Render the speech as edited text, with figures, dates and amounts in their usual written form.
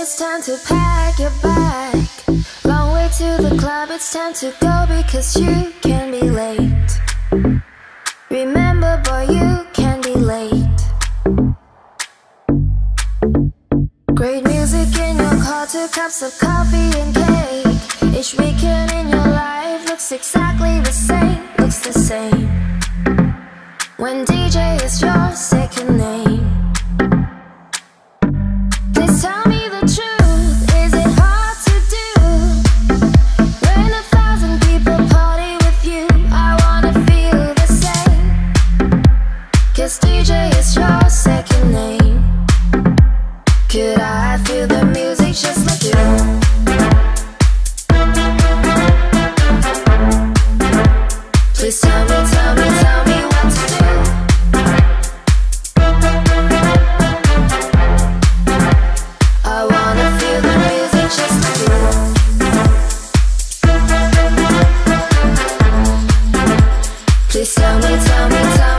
it's time to pack your bag. Long way to the club, it's time to go because you can be late. Remember, boy, you can be late. Great music in your car, 2 cups of coffee and cake. Each weekend in your life looks exactly the same, looks the same. When DJ is your second name. Please tell me the truth, is it hard to do? When 1,000 people party with you, I wanna feel the same. 'Cause DJ is your second name. Could I feel the music just like you? Please tell me what to do. I wanna feel the music just like you. Please tell me